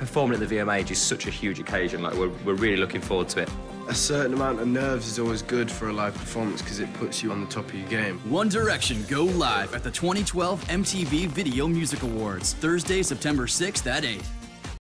Performing at the VMAs is such a huge occasion. Like, we're really looking forward to it. A certain amount of nerves is always good for a live performance because it puts you on the top of your game. One Direction go live at the 2012 MTV Video Music Awards, Thursday, September 6th at 8.